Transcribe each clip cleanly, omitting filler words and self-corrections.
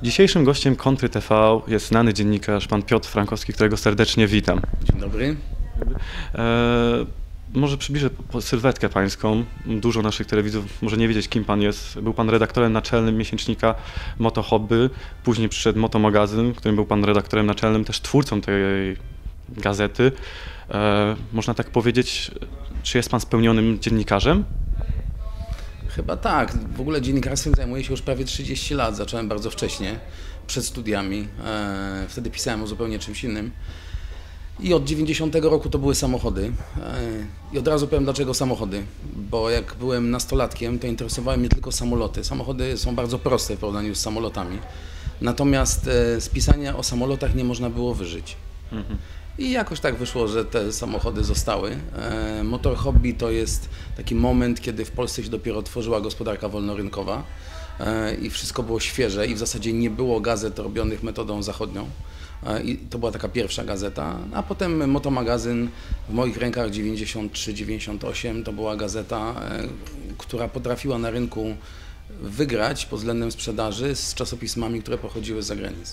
Dzisiejszym gościem Kontry TV jest znany dziennikarz, pan Piotr Frankowski, którego serdecznie witam. Dzień dobry. Może przybliżę sylwetkę pańską. Dużo naszych telewizów może nie wiedzieć, kim pan jest. Był pan redaktorem naczelnym miesięcznika Moto Hobby, później przyszedł Moto Magazyn, w którym był pan redaktorem naczelnym, też twórcą tej gazety. Można tak powiedzieć, czy jest pan spełnionym dziennikarzem? Chyba tak. W ogóle dziennikarstwem zajmuję się już prawie 30 lat. Zacząłem bardzo wcześnie, przed studiami. Wtedy pisałem o zupełnie czymś innym. I od 90 roku to były samochody. I od razu powiem, dlaczego samochody. Bo jak byłem nastolatkiem, to interesowały mnie tylko samoloty. Samochody są bardzo proste w porównaniu z samolotami. Natomiast z pisania o samolotach nie można było wyżyć. I jakoś tak wyszło, że te samochody zostały. Motor Hobby to jest taki moment, kiedy w Polsce się dopiero otworzyła gospodarka wolnorynkowa i wszystko było świeże i w zasadzie nie było gazet robionych metodą zachodnią. I to była taka pierwsza gazeta, a potem Moto Magazyn w moich rękach 93-98 to była gazeta, która potrafiła na rynku wygrać pod względem sprzedaży z czasopismami, które pochodziły z zagranicy.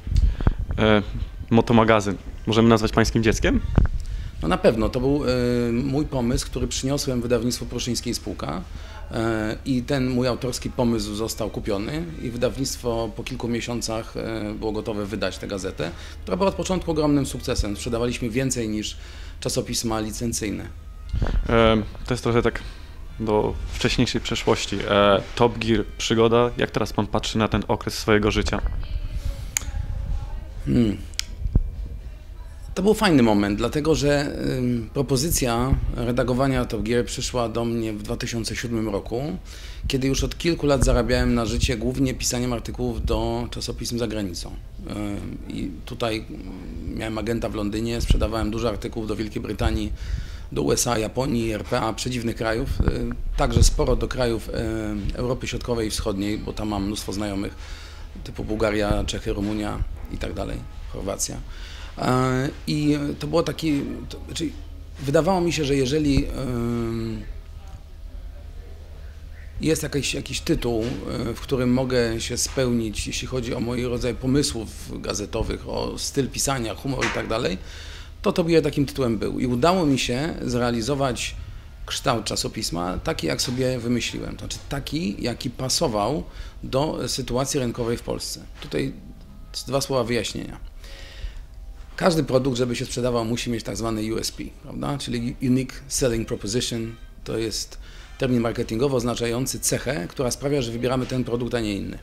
Moto Magazyn. Możemy nazwać pańskim dzieckiem? No na pewno, to był mój pomysł, który przyniosłem wydawnictwu Pruszyńskiej i Spółka i ten mój autorski pomysł został kupiony i wydawnictwo po kilku miesiącach było gotowe wydać tę gazetę, która była od początku ogromnym sukcesem. Sprzedawaliśmy więcej niż czasopisma licencyjne. To jest trochę tak do wcześniejszej przeszłości. Top Gear, przygoda. Jak teraz pan patrzy na ten okres swojego życia? To był fajny moment, dlatego że propozycja redagowania Top Gear przyszła do mnie w 2007 roku, kiedy już od kilku lat zarabiałem na życie głównie pisaniem artykułów do czasopism za granicą. I tutaj miałem agenta w Londynie, sprzedawałem dużo artykułów do Wielkiej Brytanii, do USA, Japonii, RPA, przedziwnych krajów, także sporo do krajów Europy Środkowej i Wschodniej, bo tam mam mnóstwo znajomych, typu Bułgaria, Czechy, Rumunia i tak dalej, Chorwacja. I to było taki, znaczy wydawało mi się, że jeżeli jest jakiś tytuł, w którym mogę się spełnić, jeśli chodzi o mój rodzaj pomysłów gazetowych, o styl pisania, humor i tak dalej, to takim tytułem był. I udało mi się zrealizować kształt czasopisma taki, jak sobie wymyśliłem. To znaczy taki, jaki pasował do sytuacji rynkowej w Polsce. Tutaj dwa słowa wyjaśnienia. Każdy produkt, żeby się sprzedawał, musi mieć tak zwany USP, prawda? Czyli Unique Selling Proposition. To jest termin marketingowy oznaczający cechę, która sprawia, że wybieramy ten produkt, a nie inny.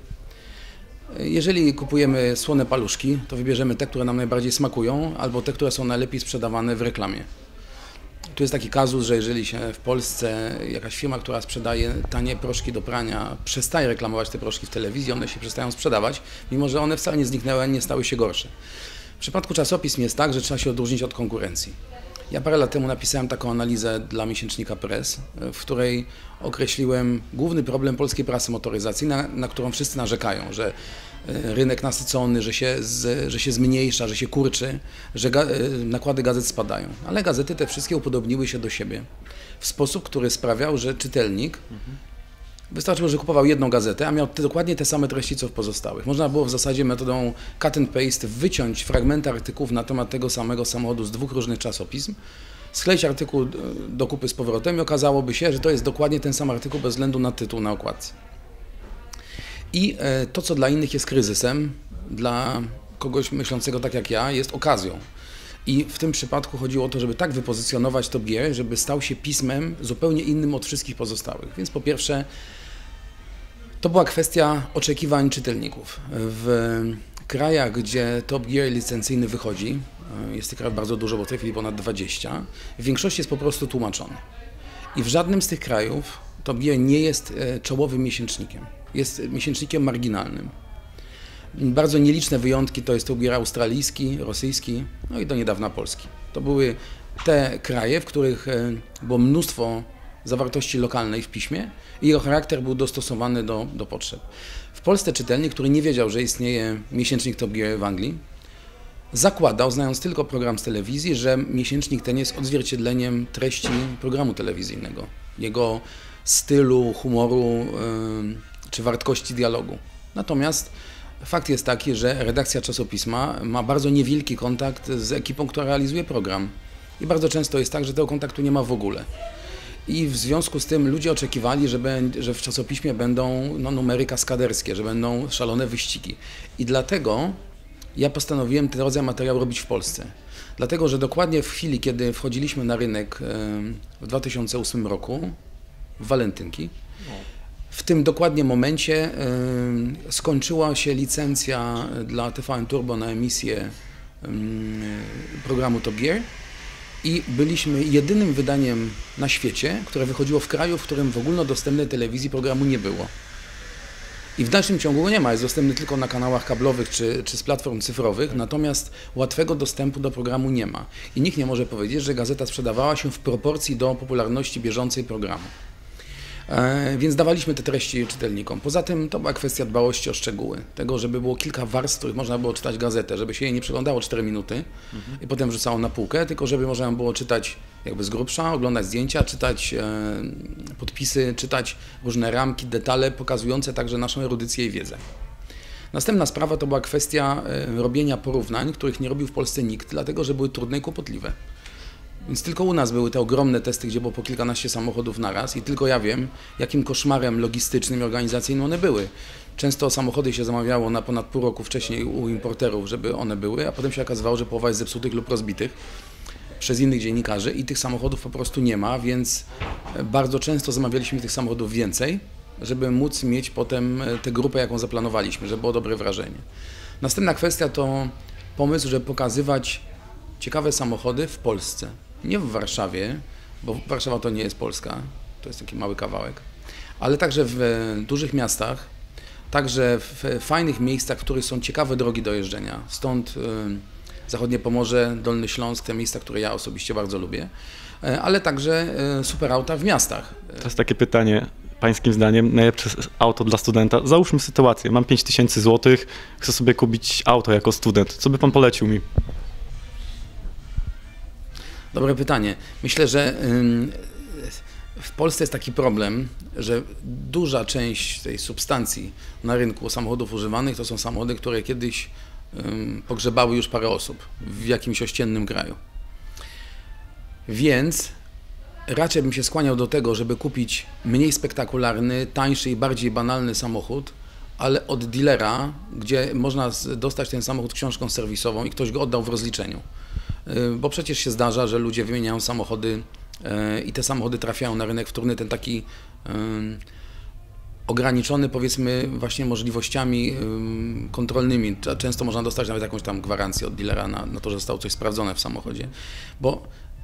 Jeżeli kupujemy słone paluszki, to wybierzemy te, które nam najbardziej smakują, albo te, które są najlepiej sprzedawane w reklamie. Tu jest taki kazus, że jeżeli się w Polsce jakaś firma, która sprzedaje tanie proszki do prania, przestaje reklamować te proszki w telewizji, one się przestają sprzedawać, mimo że one wcale nie zniknęły, ani nie stały się gorsze. W przypadku czasopism jest tak, że trzeba się odróżnić od konkurencji. Ja parę lat temu napisałem taką analizę dla miesięcznika Press, w której określiłem główny problem polskiej prasy motoryzacyjnej, na którą wszyscy narzekają, że rynek nasycony, że się zmniejsza, że się kurczy, że nakłady gazet spadają. Ale gazety te wszystkie upodobniły się do siebie w sposób, który sprawiał, że czytelnik wystarczyło, że kupował jedną gazetę, a miał dokładnie te same treści, co w pozostałych. Można było w zasadzie metodą cut and paste wyciąć fragmenty artykułów na temat tego samego samochodu z dwóch różnych czasopism, skleić artykuł do kupy z powrotem i okazałoby się, że to jest dokładnie ten sam artykuł bez względu na tytuł na okładce. I to, co dla innych jest kryzysem, dla kogoś myślącego tak jak ja, jest okazją. I w tym przypadku chodziło o to, żeby tak wypozycjonować Top Gear, żeby stał się pismem zupełnie innym od wszystkich pozostałych. Więc po pierwsze, to była kwestia oczekiwań czytelników. W krajach, gdzie Top Gear licencyjny wychodzi, jest tych krajów bardzo dużo, bo w tej chwili ponad 20, w większości jest po prostu tłumaczony. I w żadnym z tych krajów Top Gear nie jest czołowym miesięcznikiem. Jest miesięcznikiem marginalnym. Bardzo nieliczne wyjątki to jest Top Gear australijski, rosyjski, no i do niedawna polski. To były te kraje, w których było mnóstwo zawartości lokalnej w piśmie i jego charakter był dostosowany do potrzeb. W Polsce czytelnik, który nie wiedział, że istnieje miesięcznik Top Gear w Anglii, zakładał, znając tylko program z telewizji, że miesięcznik ten jest odzwierciedleniem treści programu telewizyjnego, jego stylu, humoru czy wartości dialogu. Natomiast Fakt jest taki, że redakcja czasopisma ma bardzo niewielki kontakt z ekipą, która realizuje program. I bardzo często jest tak, że tego kontaktu nie ma w ogóle. I w związku z tym ludzie oczekiwali, że w czasopiśmie będą numery kaskaderskie, że będą szalone wyścigi. I dlatego ja postanowiłem ten rodzaj materiału robić w Polsce. Dlatego, że dokładnie w chwili, kiedy wchodziliśmy na rynek w 2008 roku, w walentynki, w tym dokładnie momencie skończyła się licencja dla TVN Turbo na emisję programu Top Gear i byliśmy jedynym wydaniem na świecie, które wychodziło w kraju, w którym w ogólnodostępnej telewizji programu nie było. I w dalszym ciągu go nie ma, jest dostępny tylko na kanałach kablowych czy z platform cyfrowych, natomiast łatwego dostępu do programu nie ma. I nikt nie może powiedzieć, że gazeta sprzedawała się w proporcji do popularności bieżącej programu. Więc dawaliśmy te treści czytelnikom. Poza tym to była kwestia dbałości o szczegóły. Tego, żeby było kilka warstw, w których można było czytać gazetę, żeby się jej nie przeglądało 4 minuty i potem wrzucało na półkę, tylko żeby można było czytać jakby z grubsza, oglądać zdjęcia, czytać podpisy, czytać różne ramki, detale pokazujące także naszą erudycję i wiedzę. Następna sprawa to była kwestia robienia porównań, których nie robił w Polsce nikt, dlatego że były trudne i kłopotliwe. Więc tylko u nas były te ogromne testy, gdzie było po kilkanaście samochodów naraz i tylko ja wiem, jakim koszmarem logistycznym i organizacyjnym one były. Często samochody się zamawiało na ponad pół roku wcześniej u importerów, żeby one były, a potem się okazywało, że połowa jest zepsutych lub rozbitych przez innych dziennikarzy i tych samochodów po prostu nie ma, więc bardzo często zamawialiśmy tych samochodów więcej, żeby móc mieć potem tę grupę, jaką zaplanowaliśmy, żeby było dobre wrażenie. Następna kwestia to pomysł, żeby pokazywać ciekawe samochody w Polsce. Nie w Warszawie, bo Warszawa to nie jest Polska, to jest taki mały kawałek, ale także w dużych miastach, także w fajnych miejscach, w których są ciekawe drogi do jeżdżenia. Stąd Zachodnie Pomorze, Dolny Śląsk, te miejsca, które ja osobiście bardzo lubię, ale także super auta w miastach. Teraz takie pytanie, pańskim zdaniem, najlepsze auto dla studenta. Załóżmy sytuację, mam 5000 zł, chcę sobie kupić auto jako student. Co by pan polecił mi? Dobre pytanie. Myślę, że w Polsce jest taki problem, że duża część tej substancji na rynku samochodów używanych to są samochody, które kiedyś pogrzebały już parę osób w jakimś ościennym kraju. Więc raczej bym się skłaniał do tego, żeby kupić mniej spektakularny, tańszy i bardziej banalny samochód, ale od dealera, gdzie można dostać ten samochód książką serwisową i ktoś go oddał w rozliczeniu. Bo przecież się zdarza, że ludzie wymieniają samochody i te samochody trafiają na rynek wtórny, ten taki ograniczony, powiedzmy, właśnie możliwościami kontrolnymi. Często można dostać nawet jakąś tam gwarancję od dealera na to, że zostało coś sprawdzone w samochodzie. Bo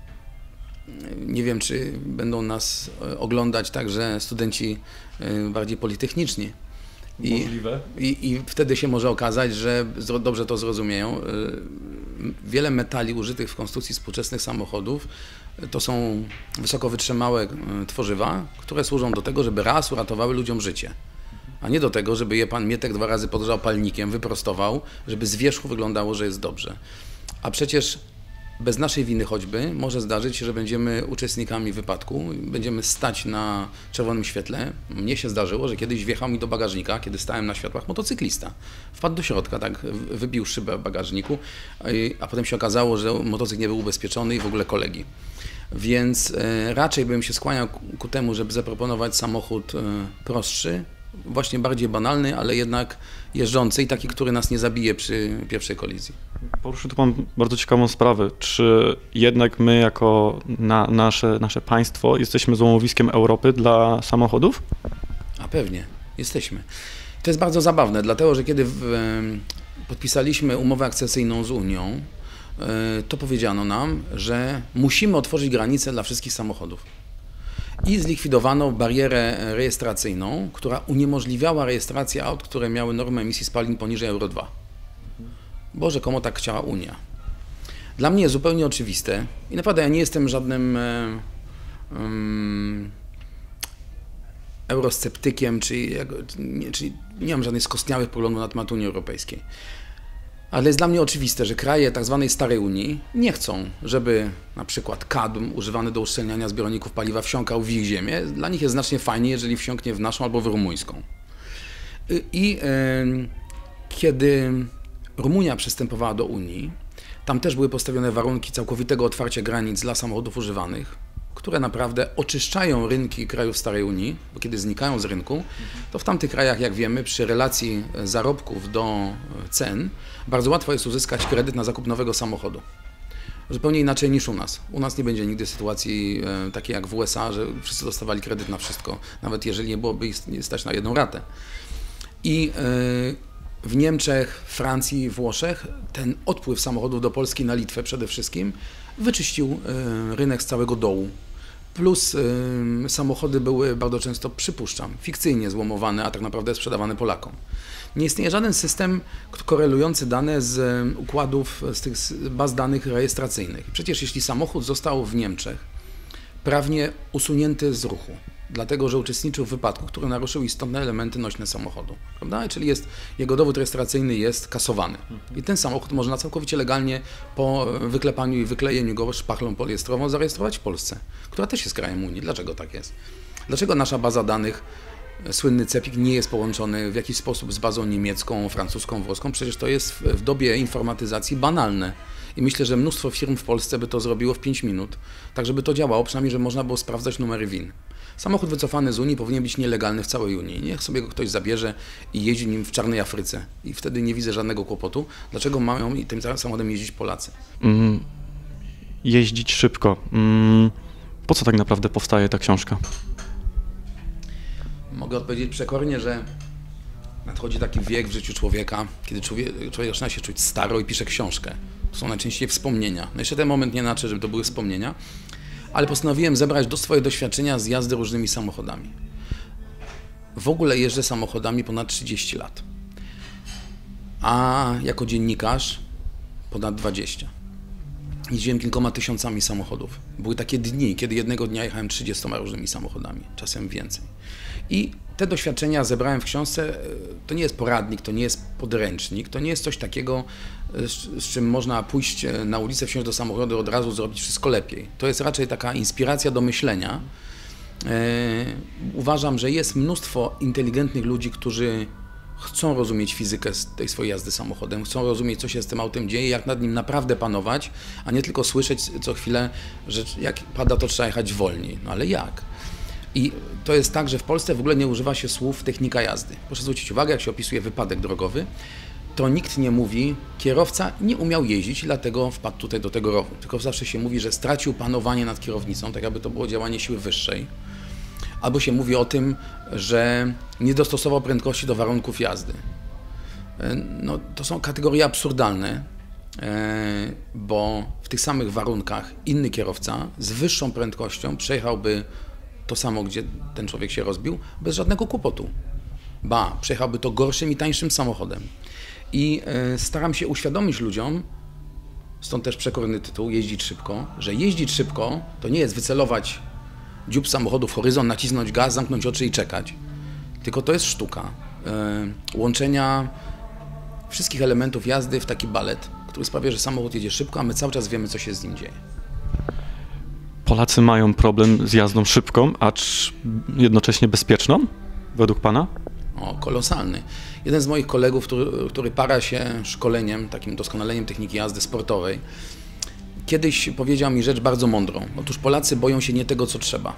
nie wiem, czy będą nas oglądać także studenci bardziej politechniczni. Możliwe. I wtedy się może okazać, że dobrze to zrozumieją. Wiele metali użytych w konstrukcji współczesnych samochodów to są wysoko wytrzymałe tworzywa, które służą do tego, żeby raz uratowały ludziom życie, a nie do tego, żeby je pan Mietek 2 razy podgrzał palnikiem, wyprostował, żeby z wierzchu wyglądało, że jest dobrze. A przecież bez naszej winy choćby może zdarzyć się, że będziemy uczestnikami wypadku, będziemy stać na czerwonym świetle. Mnie się zdarzyło, że kiedyś wjechał mi do bagażnika, kiedy stałem na światłach, motocyklista. Wpadł do środka, tak, wybił szybę w bagażniku, a potem się okazało, że motocykl nie był ubezpieczony i w ogóle kolegi. Więc raczej bym się skłaniał ku temu, żeby zaproponować samochód prostszy, właśnie bardziej banalny, ale jednak jeżdżący i taki, który nas nie zabije przy pierwszej kolizji. Poruszył tu pan bardzo ciekawą sprawę. Czy jednak my jako nasze państwo jesteśmy złomowiskiem Europy dla samochodów? A pewnie, jesteśmy. To jest bardzo zabawne, dlatego że kiedy podpisaliśmy umowę akcesyjną z Unią, to powiedziano nam, że musimy otworzyć granice dla wszystkich samochodów. I zlikwidowano barierę rejestracyjną, która uniemożliwiała rejestrację aut, które miały normę emisji spalin poniżej Euro 2. Bo rzekomo tak chciała Unia. Dla mnie jest zupełnie oczywiste i naprawdę ja nie jestem żadnym eurosceptykiem, czyli nie mam żadnych skostniałych poglądów na temat Unii Europejskiej. Ale jest dla mnie oczywiste, że kraje tzw. starej Unii nie chcą, żeby na przykład kadm używany do uszczelniania zbiorników paliwa wsiąkał w ich ziemię. Dla nich jest znacznie fajniej, jeżeli wsiąknie w naszą albo w rumuńską. Kiedy Rumunia przystępowała do Unii, tam też były postawione warunki całkowitego otwarcia granic dla samochodów używanych, które naprawdę oczyszczają rynki krajów starej Unii, bo kiedy znikają z rynku, to w tamtych krajach, jak wiemy, przy relacji zarobków do cen, bardzo łatwo jest uzyskać kredyt na zakup nowego samochodu. Zupełnie inaczej niż u nas. U nas nie będzie nigdy sytuacji takiej jak w USA, że wszyscy dostawali kredyt na wszystko, nawet jeżeli nie byłoby ich stać na jedną ratę. I w Niemczech, Francji, Włoszech ten odpływ samochodów do Polski na Litwę przede wszystkim wyczyścił rynek z całego dołu. Plus samochody były bardzo często, przypuszczam, fikcyjnie złomowane, a tak naprawdę sprzedawane Polakom. Nie istnieje żaden system korelujący dane z układów, z tych baz danych rejestracyjnych. Przecież jeśli samochód został w Niemczech prawnie usunięty z ruchu, dlatego że uczestniczył w wypadku, który naruszył istotne elementy nośne samochodu, prawda? Czyli jego dowód rejestracyjny jest kasowany. I ten samochód można całkowicie legalnie po wyklepaniu i wyklejeniu go szpachlą poliestrową zarejestrować w Polsce, która też jest krajem Unii. Dlaczego tak jest? Dlaczego nasza baza danych, słynny CEPiK, nie jest połączony w jakiś sposób z bazą niemiecką, francuską, włoską? Przecież to jest w dobie informatyzacji banalne. I myślę, że mnóstwo firm w Polsce by to zrobiło w 5 minut, tak żeby to działało, przynajmniej, żeby można było sprawdzać numery VIN. Samochód wycofany z Unii powinien być nielegalny w całej Unii. Niech sobie go ktoś zabierze i jeździ nim w czarnej Afryce. I wtedy nie widzę żadnego kłopotu. Dlaczego mają tym samochodem jeździć Polacy? Jeździć szybko. Po co tak naprawdę powstaje ta książka? Mogę odpowiedzieć przekornie, że nadchodzi taki wiek w życiu człowieka, kiedy człowiek zaczyna się czuć staro i pisze książkę. To są najczęściej wspomnienia. No jeszcze ten moment nie znaczy, żeby to były wspomnienia, ale postanowiłem zebrać swoje doświadczenia z jazdy różnymi samochodami. W ogóle jeżdżę samochodami ponad 30 lat, a jako dziennikarz ponad 20. Jeździłem kilkoma tysiącami samochodów. Były takie dni, kiedy jednego dnia jechałem 30 różnymi samochodami, czasem więcej. I te doświadczenia zebrałem w książce. To nie jest poradnik, to nie jest podręcznik, to nie jest coś takiego, z czym można pójść na ulicę, wsiąść do samochodu i od razu zrobić wszystko lepiej. To jest raczej taka inspiracja do myślenia. Uważam, że jest mnóstwo inteligentnych ludzi, którzy chcą rozumieć fizykę z tej swojej jazdy samochodem, chcą rozumieć, co się z tym autem dzieje, jak nad nim naprawdę panować, a nie tylko słyszeć co chwilę, że jak pada, to trzeba jechać wolniej. No ale jak? I to jest tak, że w Polsce w ogóle nie używa się słów technika jazdy. Proszę zwrócić uwagę, jak się opisuje wypadek drogowy, to nikt nie mówi, kierowca nie umiał jeździć, dlatego wpadł tutaj do tego rowu. Tylko zawsze się mówi, że stracił panowanie nad kierownicą, tak jakby to było działanie siły wyższej. Albo się mówi o tym, że nie dostosował prędkości do warunków jazdy. No, to są kategorie absurdalne, bo w tych samych warunkach inny kierowca z wyższą prędkością przejechałby to samo, gdzie ten człowiek się rozbił, bez żadnego kłopotu. Ba, przejechałby to gorszym i tańszym samochodem. I staram się uświadomić ludziom, stąd też przekorny tytuł, jeździć szybko, że jeździć szybko to nie jest wycelować dziób samochodu w horyzont, nacisnąć gaz, zamknąć oczy i czekać. Tylko to jest sztuka łączenia wszystkich elementów jazdy w taki balet, który sprawia, że samochód jedzie szybko, a my cały czas wiemy, co się z nim dzieje. Polacy mają problem z jazdą szybką, acz jednocześnie bezpieczną, według pana? O, kolosalny. Jeden z moich kolegów, który para się szkoleniem, takim doskonaleniem techniki jazdy sportowej, kiedyś powiedział mi rzecz bardzo mądrą. Otóż Polacy boją się nie tego, co trzeba.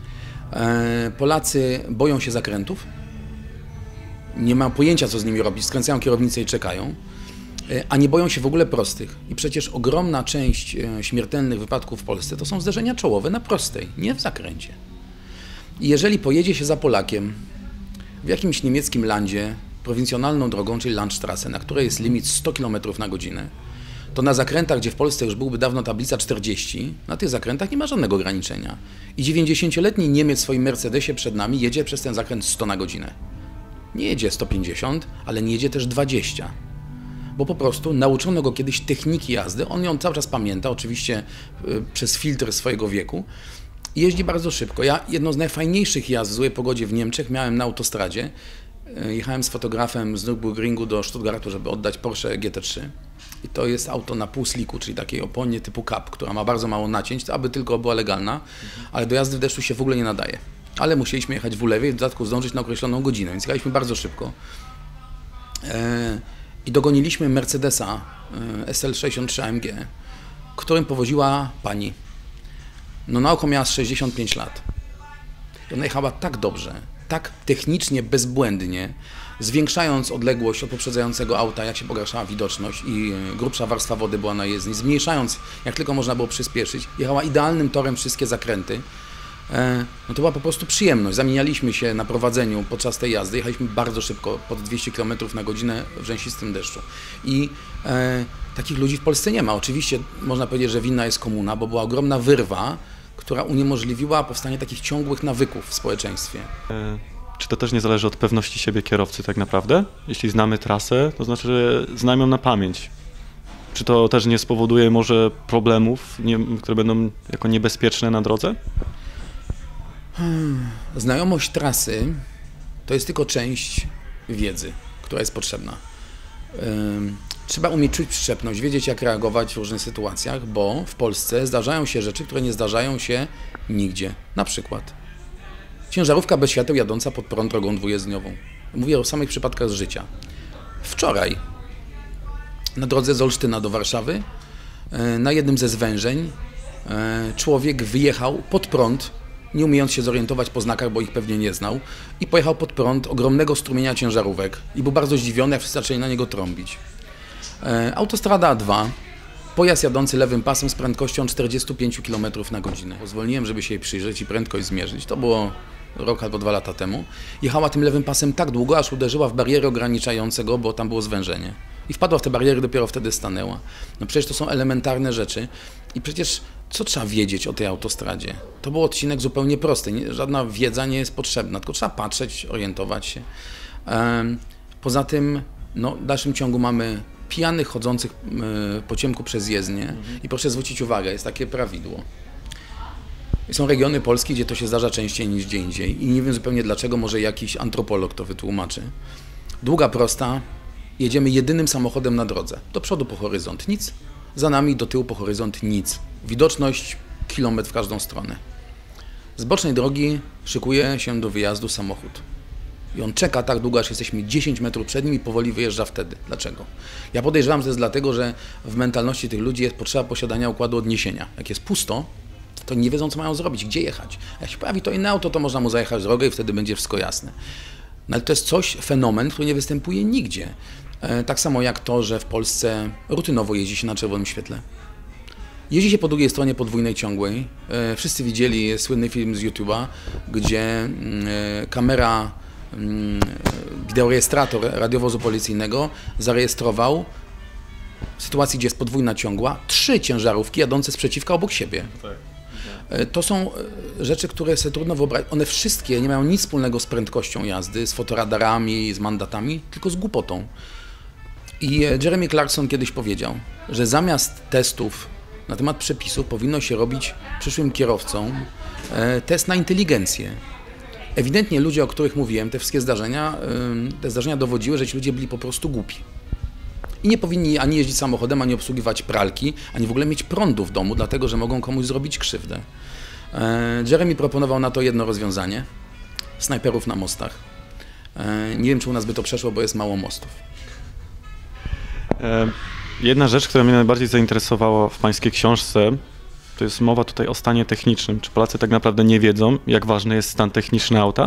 Polacy boją się zakrętów, nie mają pojęcia, co z nimi robić, skręcają kierownicę i czekają, a nie boją się w ogóle prostych. I przecież ogromna część śmiertelnych wypadków w Polsce to są zderzenia czołowe na prostej, nie w zakręcie. I jeżeli pojedzie się za Polakiem w jakimś niemieckim landzie, prowincjonalną drogą, czyli Landstrasse, na której jest limit 100 km na godzinę, to na zakrętach, gdzie w Polsce już byłby dawno tablica 40, na tych zakrętach nie ma żadnego ograniczenia. I 90-letni Niemiec w swoim Mercedesie przed nami jedzie przez ten zakręt 100 na godzinę. Nie jedzie 150, ale nie jedzie też 20. Bo po prostu nauczono go kiedyś techniki jazdy, on ją cały czas pamięta, oczywiście przez filtr swojego wieku. I jeździ bardzo szybko. Ja jedną z najfajniejszych jazd w złej pogodzie w Niemczech miałem na autostradzie. Jechałem z fotografem z Nürburgringu do Stuttgartu, żeby oddać Porsche GT3. I to jest auto na półsliku, czyli takiej oponie typu Cup, która ma bardzo mało nacięć, aby tylko była legalna, ale do jazdy w deszczu się w ogóle nie nadaje. Ale musieliśmy jechać w ulewie i w dodatku zdążyć na określoną godzinę, więc jechaliśmy bardzo szybko. i dogoniliśmy Mercedesa SL63 AMG, którym powoziła pani. No na oko miała 65 lat. I ona jechała tak dobrze, tak technicznie bezbłędnie, zwiększając odległość od poprzedzającego auta, jak się pogarszała widoczność i grubsza warstwa wody była na jezdni, zmniejszając jak tylko można było przyspieszyć, jechała idealnym torem wszystkie zakręty. No to była po prostu przyjemność. Zamienialiśmy się na prowadzeniu podczas tej jazdy, jechaliśmy bardzo szybko, pod 200 km na godzinę w rzęsistym deszczu. I takich ludzi w Polsce nie ma. Oczywiście można powiedzieć, że winna jest komuna, bo była ogromna wyrwa, która uniemożliwiła powstanie takich ciągłych nawyków w społeczeństwie. Czy to też nie zależy od pewności siebie kierowcy tak naprawdę? Jeśli znamy trasę, to znaczy, że znamy ją na pamięć. Czy to też nie spowoduje może problemów, które będą jako niebezpieczne na drodze? Znajomość trasy to jest tylko część wiedzy, która jest potrzebna. Trzeba umieć czuć przyczepność, wiedzieć jak reagować w różnych sytuacjach, bo w Polsce zdarzają się rzeczy, które nie zdarzają się nigdzie. Na przykład ciężarówka bez świateł jadąca pod prąd drogą dwujezdniową. Mówię o samych przypadkach z życia. Wczoraj na drodze z Olsztyna do Warszawy na jednym ze zwężeń człowiek wyjechał pod prąd, nie umiejąc się zorientować po znakach, bo ich pewnie nie znał, i pojechał pod prąd ogromnego strumienia ciężarówek i był bardzo zdziwiony, jak wszyscy zaczęli na niego trąbić. Autostrada A2, pojazd jadący lewym pasem z prędkością 45 km na godzinę. Pozwoliłem, żeby się jej przyjrzeć i prędkość zmierzyć. To było rok albo 2 lata temu. Jechała tym lewym pasem tak długo, aż uderzyła w barierę ograniczającego, bo tam było zwężenie. I wpadła w te bariery, dopiero wtedy stanęła. No przecież to są elementarne rzeczy. I przecież co trzeba wiedzieć o tej autostradzie? To był odcinek zupełnie prosty. Żadna wiedza nie jest potrzebna, tylko trzeba patrzeć, orientować się. Poza tym no, w dalszym ciągu mamy pijanych chodzących po ciemku przez jezdnię. I proszę zwrócić uwagę, jest takie prawidło. Są regiony Polski, gdzie to się zdarza częściej niż gdzie indziej. I nie wiem zupełnie dlaczego, może jakiś antropolog to wytłumaczy. Długa prosta, jedziemy jedynym samochodem na drodze. Do przodu po horyzont nic, za nami do tyłu po horyzont nic. Widoczność kilometr w każdą stronę. Z bocznej drogi szykuje się do wyjazdu samochód. I on czeka tak długo, aż jesteśmy 10 metrów przed nim i powoli wyjeżdża wtedy. Dlaczego? Ja podejrzewam, że to jest dlatego, że w mentalności tych ludzi jest potrzeba posiadania układu odniesienia. Jak jest pusto, to nie wiedzą, co mają zrobić, gdzie jechać. Jak się pojawi to inne auto, to można mu zajechać drogę i wtedy będzie wszystko jasne. No ale to jest fenomen, który nie występuje nigdzie. Tak samo jak to, że w Polsce rutynowo jeździ się na czerwonym świetle. Jeździ się po drugiej stronie podwójnej ciągłej. Wszyscy widzieli słynny film z YouTube'a, gdzie kamera, wideorejestrator radiowozu policyjnego zarejestrował w sytuacji, gdzie jest podwójna ciągła, 3 ciężarówki jadące sprzeciwka obok siebie. To są rzeczy, które sobie trudno wyobrazić. One wszystkie nie mają nic wspólnego z prędkością jazdy, z fotoradarami, z mandatami, tylko z głupotą. I Jeremy Clarkson kiedyś powiedział, że zamiast testów na temat przepisów powinno się robić przyszłym kierowcom test na inteligencję. Ewidentnie ludzie, o których mówiłem, te wszystkie zdarzenia, dowodziły, że ci ludzie byli po prostu głupi. I nie powinni ani jeździć samochodem, ani obsługiwać pralki, ani w ogóle mieć prądu w domu, dlatego że mogą komuś zrobić krzywdę. Jeremy proponował na to jedno rozwiązanie. Snajperów na mostach. Nie wiem, czy u nas by to przeszło, bo jest mało mostów. Jedna rzecz, która mnie najbardziej zainteresowała w pańskiej książce, to jest mowa tutaj o stanie technicznym. Czy Polacy tak naprawdę nie wiedzą, jak ważny jest stan techniczny auta?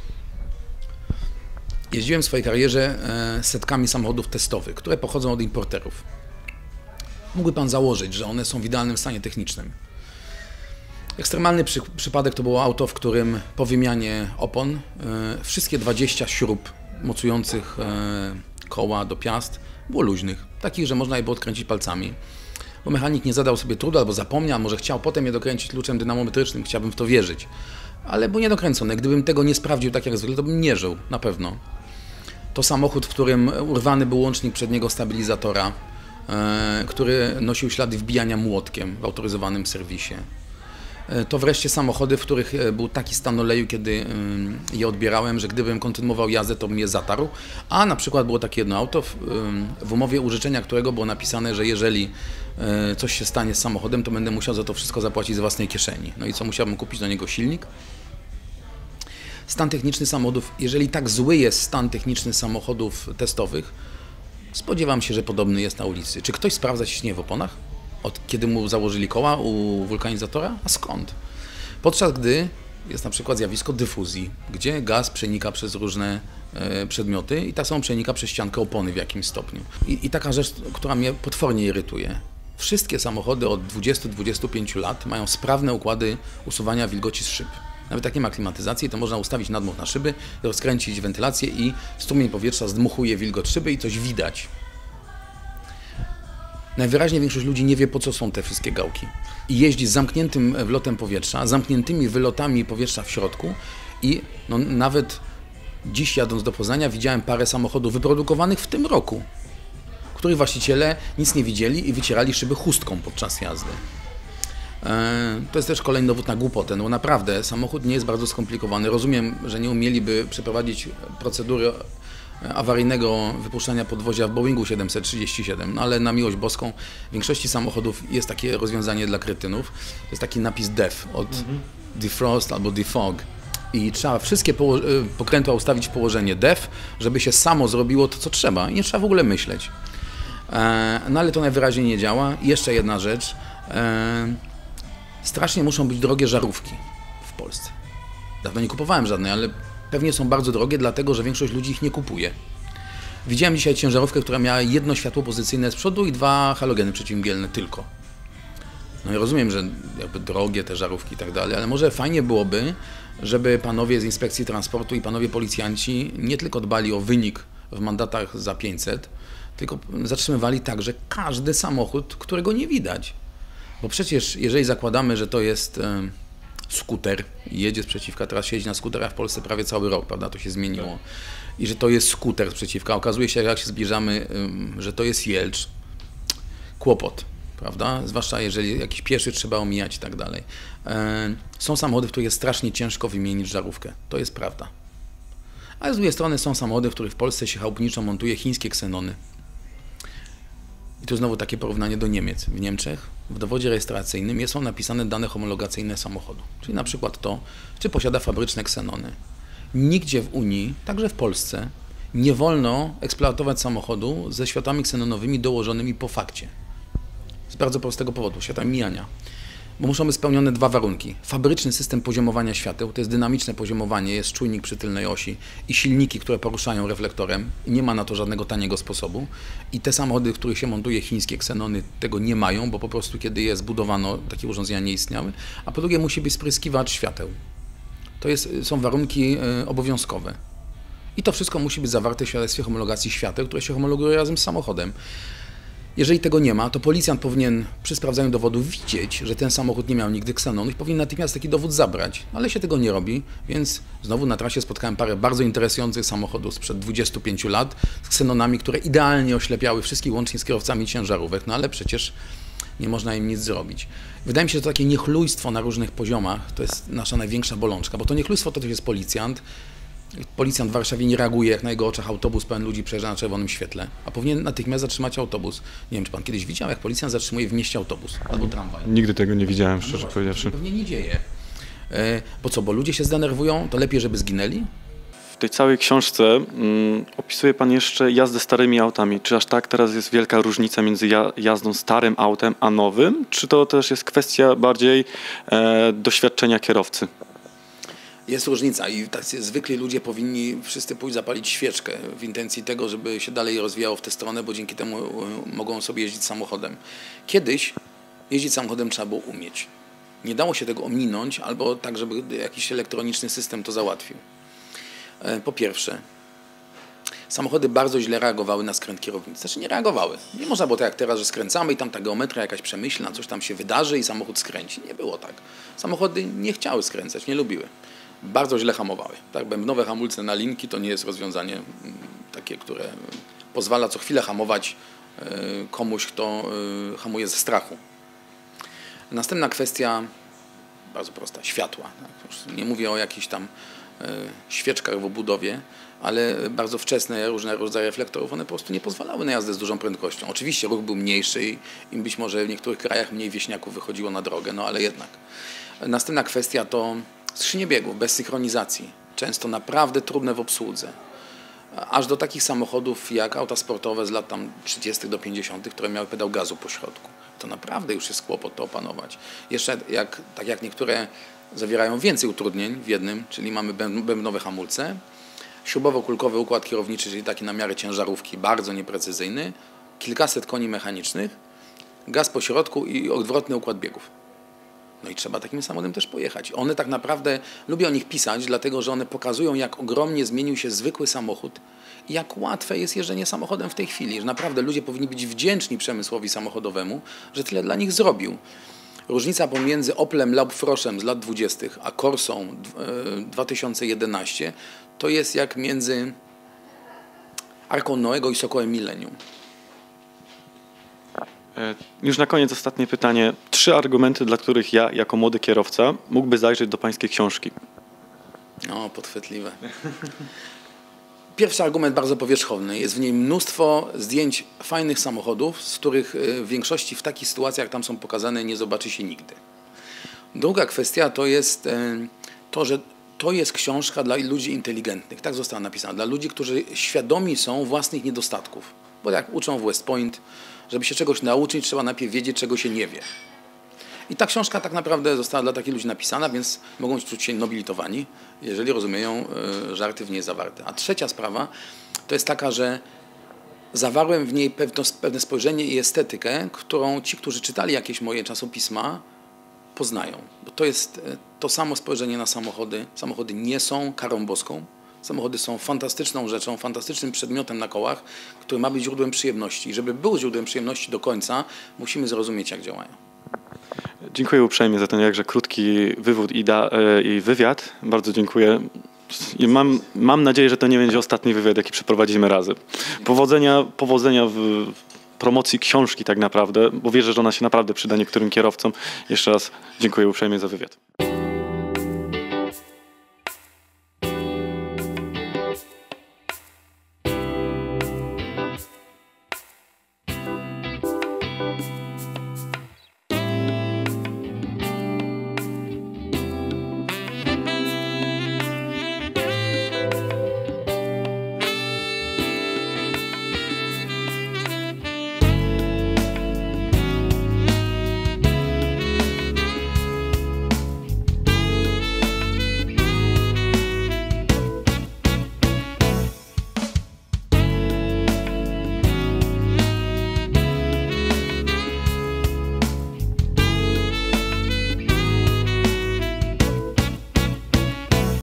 Jeździłem w swojej karierze setkami samochodów testowych, które pochodzą od importerów. Mógłby pan założyć, że one są w idealnym stanie technicznym. Ekstremalny przypadek to było auto, w którym po wymianie opon wszystkie 20 śrub mocujących koła do piast było luźnych, takich, że można je było odkręcić palcami. Bo mechanik nie zadał sobie trudu albo zapomniał, może chciał potem je dokręcić kluczem dynamometrycznym, chciałbym w to wierzyć. Ale był niedokręcony. Gdybym tego nie sprawdził tak jak zwykle, to bym nie żył, na pewno. To samochód, w którym urwany był łącznik przedniego stabilizatora, który nosił ślady wbijania młotkiem w autoryzowanym serwisie. To wreszcie samochody, w których był taki stan oleju, kiedy je odbierałem, że gdybym kontynuował jazdę, to bym je zatarł. A na przykład było takie jedno auto, w umowie użyczenia którego było napisane, że jeżeli coś się stanie z samochodem, to będę musiał za to wszystko zapłacić z własnej kieszeni. No i co, musiałbym kupić do niego silnik? Stan techniczny samochodów, jeżeli tak zły jest stan techniczny samochodów testowych, Spodziewam się, że podobny jest na ulicy. Czy ktoś sprawdza ciśnienie w oponach? Od kiedy mu założyli koła u wulkanizatora? A skąd? Podczas gdy jest na przykład zjawisko dyfuzji, gdzie gaz przenika przez różne przedmioty i tak samo przenika przez ściankę opony w jakimś stopniu. I taka rzecz, która mnie potwornie irytuje. Wszystkie samochody od 20-25 lat mają sprawne układy usuwania wilgoci z szyb. Nawet jak nie ma klimatyzacji, to można ustawić nadmuch na szyby, rozkręcić wentylację i strumień powietrza zdmuchuje wilgoć szyby i coś widać. Najwyraźniej większość ludzi nie wie, po co są te wszystkie gałki. I jeździ z zamkniętym wlotem powietrza, zamkniętymi wylotami powietrza w środku i nawet dziś jadąc do Poznania widziałem parę samochodów wyprodukowanych w tym roku, których właściciele nic nie widzieli i wycierali szyby chustką podczas jazdy. To jest też kolejny dowód na głupotę, no bo naprawdę samochód nie jest bardzo skomplikowany. Rozumiem, że nie umieliby przeprowadzić procedury awaryjnego wypuszczania podwozia w Boeingu 737, no ale na miłość boską w większości samochodów jest takie rozwiązanie dla kretynów. To jest taki napis DEF od defrost albo defog i trzeba wszystkie pokrętła ustawić w położenie DEF, żeby się samo zrobiło to, co trzeba i nie trzeba w ogóle myśleć. No ale to najwyraźniej nie działa. I jeszcze jedna rzecz. Strasznie muszą być drogie żarówki w Polsce. Dawno nie kupowałem żadnej, ale pewnie są bardzo drogie, dlatego że większość ludzi ich nie kupuje. Widziałem dzisiaj ciężarówkę, która miała jedno światło pozycyjne z przodu i 2 halogeny przeciwmgielne tylko. No i rozumiem, że jakby drogie te żarówki i tak dalej, ale może fajnie byłoby, żeby panowie z Inspekcji Transportu i panowie policjanci nie tylko dbali o wynik w mandatach za 500, tylko zatrzymywali także każdy samochód, którego nie widać. Bo przecież jeżeli zakładamy, że to jest skuter i jedzie sprzeciwka, teraz siedzi na skuterach w Polsce prawie cały rok, prawda, to się zmieniło. I że to jest skuter sprzeciwka, okazuje się, jak się zbliżamy, że to jest jelcz, kłopot, prawda, zwłaszcza jeżeli jakiś pieszy trzeba omijać i tak dalej. Są samochody, w których jest strasznie ciężko wymienić żarówkę, to jest prawda. Ale z drugiej strony są samochody, w których w Polsce się chałupniczo montuje chińskie ksenony. I tu znowu takie porównanie do Niemiec. W Niemczech w dowodzie rejestracyjnym są napisane dane homologacyjne samochodu. Czyli na przykład to, czy posiada fabryczne ksenony. Nigdzie w Unii, także w Polsce, nie wolno eksploatować samochodu ze światłami ksenonowymi dołożonymi po fakcie. Z bardzo prostego powodu, światła mijania. Bo muszą być spełnione 2 warunki. Fabryczny system poziomowania świateł, to jest dynamiczne poziomowanie, jest czujnik przy tylnej osi i silniki, które poruszają reflektorem. I nie ma na to żadnego taniego sposobu. I te samochody, w których się montuje chińskie ksenony, tego nie mają, bo po prostu kiedy je zbudowano, takie urządzenia nie istniały. A po drugie musi być spryskiwacz świateł. Są warunki obowiązkowe. I to wszystko musi być zawarte w świadectwie homologacji świateł, które się homologuje razem z samochodem. Jeżeli tego nie ma, to policjant powinien przy sprawdzaniu dowodu widzieć, że ten samochód nie miał nigdy ksenonu i powinien natychmiast taki dowód zabrać. Ale się tego nie robi, więc znowu na trasie spotkałem parę bardzo interesujących samochodów sprzed 25 lat z ksenonami, które idealnie oślepiały wszystkich łącznie z kierowcami ciężarówek, no ale przecież nie można im nic zrobić. Wydaje mi się, że to takie niechlujstwo na różnych poziomach to jest nasza największa bolączka, bo to niechlujstwo to też jest policjant. Policjant w Warszawie nie reaguje, jak na jego oczach autobus pełen ludzi przejeżdża na czerwonym świetle, a powinien natychmiast zatrzymać autobus. Nie wiem, czy pan kiedyś widział, jak policjant zatrzymuje w mieście autobus albo tramwaj. Nigdy tego nie widziałem, szczerze powiedziawszy. To pewnie nie dzieje. Bo co, bo ludzie się zdenerwują, to lepiej, żeby zginęli? W tej całej książce opisuje pan jeszcze jazdę starymi autami. Czy aż tak teraz jest wielka różnica między jazdą starym autem a nowym? Czy to też jest kwestia bardziej doświadczenia kierowcy? Jest różnica i tak zwykli ludzie powinni wszyscy pójść zapalić świeczkę w intencji tego, żeby się dalej rozwijało w tę stronę, bo dzięki temu mogą sobie jeździć samochodem. Kiedyś jeździć samochodem trzeba było umieć. Nie dało się tego ominąć albo tak, żeby jakiś elektroniczny system to załatwił. Po pierwsze, samochody bardzo źle reagowały na skręt kierownicy. Znaczy nie reagowały. Nie można było tak jak teraz, że skręcamy i tam ta geometria jakaś przemyślna, coś tam się wydarzy i samochód skręci. Nie było tak. Samochody nie chciały skręcać, nie lubiły. Bardzo źle hamowały. Tak, bębnowe hamulce na linki to nie jest rozwiązanie takie, które pozwala co chwilę hamować komuś, kto hamuje ze strachu. Następna kwestia, bardzo prosta, światła. Tak. Nie mówię o jakichś tam świeczkach w obudowie, ale bardzo wczesne różne rodzaje reflektorów, one po prostu nie pozwalały na jazdę z dużą prędkością. Oczywiście ruch był mniejszy i być może w niektórych krajach mniej wieśniaków wychodziło na drogę, no ale jednak. Następna kwestia to skrzynie biegów bez synchronizacji, często naprawdę trudne w obsłudze. aż do takich samochodów jak auta sportowe z lat tam 30. do 50., które miały pedał gazu po środku. To naprawdę już jest kłopot to opanować. Jeszcze tak jak niektóre zawierają więcej utrudnień w jednym, czyli mamy bębnowe hamulce, śrubowo-kulkowy układ kierowniczy, czyli taki na miarę ciężarówki, bardzo nieprecyzyjny, kilkaset koni mechanicznych, gaz po środku i odwrotny układ biegów. No i trzeba takim samochodem też pojechać. One tak naprawdę, lubię o nich pisać, dlatego że one pokazują, jak ogromnie zmienił się zwykły samochód i jak łatwe jest jeżdżenie samochodem w tej chwili. Że naprawdę ludzie powinni być wdzięczni przemysłowi samochodowemu, że tyle dla nich zrobił. Różnica pomiędzy Opelem Laubfroschem z lat 20. a Corsą 2011 to jest jak między Arką Noego i Sokołem Millennium. Już na koniec ostatnie pytanie. 3 argumenty, dla których ja, jako młody kierowca, mógłby zajrzeć do pańskiej książki. O, podchwytliwe. Pierwszy argument bardzo powierzchowny. Jest w niej mnóstwo zdjęć fajnych samochodów, z których w większości w takich sytuacjach, jak tam są pokazane, nie zobaczy się nigdy. Druga kwestia to jest to, że to jest książka dla ludzi inteligentnych. Tak została napisana. Dla ludzi, którzy świadomi są własnych niedostatków. Bo jak uczą w West Point, żeby się czegoś nauczyć, trzeba najpierw wiedzieć, czego się nie wie. I ta książka tak naprawdę została dla takich ludzi napisana, więc mogą czuć się nobilitowani, jeżeli rozumieją żarty w niej zawarte. A trzecia sprawa to jest taka, że zawarłem w niej pewne spojrzenie i estetykę, którą ci, którzy czytali jakieś moje czasopisma, poznają. Bo to jest to samo spojrzenie na samochody. Samochody nie są karą boską. Samochody są fantastyczną rzeczą, fantastycznym przedmiotem na kołach, który ma być źródłem przyjemności. I żeby był źródłem przyjemności do końca, musimy zrozumieć, jak działają. Dziękuję uprzejmie za ten jakże krótki wywód i wywiad. Bardzo dziękuję. I mam nadzieję, że to nie będzie ostatni wywiad, jaki przeprowadzimy razem. Powodzenia w promocji książki tak naprawdę, bo wierzę, że ona się naprawdę przyda niektórym kierowcom. Jeszcze raz dziękuję uprzejmie za wywiad.